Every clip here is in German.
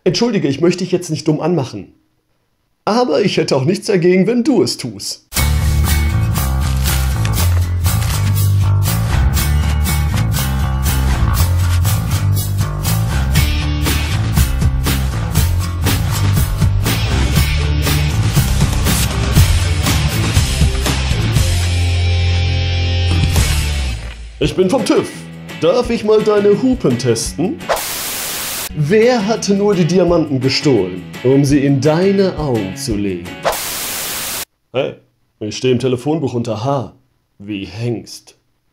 Entschuldige, ich möchte dich jetzt nicht dumm anmachen. Aber ich hätte auch nichts dagegen, wenn du es tust. Ich bin vom TÜV. Darf ich mal deine Hupen testen? Wer hatte nur die Diamanten gestohlen, um sie in deine Augen zu legen? Hey, ich stehe im Telefonbuch unter H. Wie Hengst.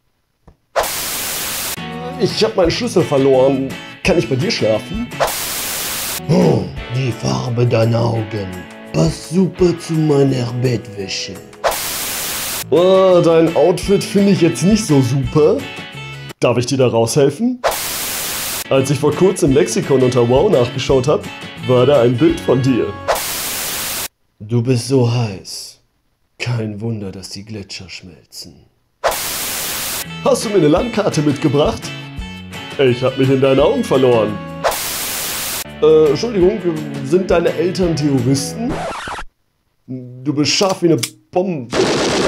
Ich habe meinen Schlüssel verloren. Kann ich bei dir schlafen? Oh, die Farbe deiner Augen passt super zu meiner Bettwäsche. Oh, dein Outfit finde ich jetzt nicht so super. Darf ich dir da raushelfen? Als ich vor kurzem im Lexikon unter Wow nachgeschaut habe, war da ein Bild von dir. Du bist so heiß. Kein Wunder, dass die Gletscher schmelzen. Hast du mir eine Landkarte mitgebracht? Ich habe mich in deinen Augen verloren. Entschuldigung, sind deine Eltern Terroristen? Du bist scharf wie eine Bombe.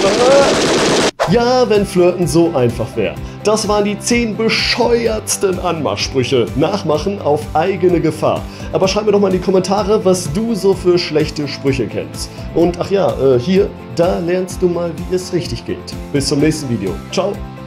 Ja, wenn Flirten so einfach wäre. Das waren die 10 bescheuertsten Anmachsprüche. Nachmachen auf eigene Gefahr. Aber schreib mir doch mal in die Kommentare, was du so für schlechte Sprüche kennst. Und ach ja, hier, da lernst du mal, wie es richtig geht. Bis zum nächsten Video. Ciao.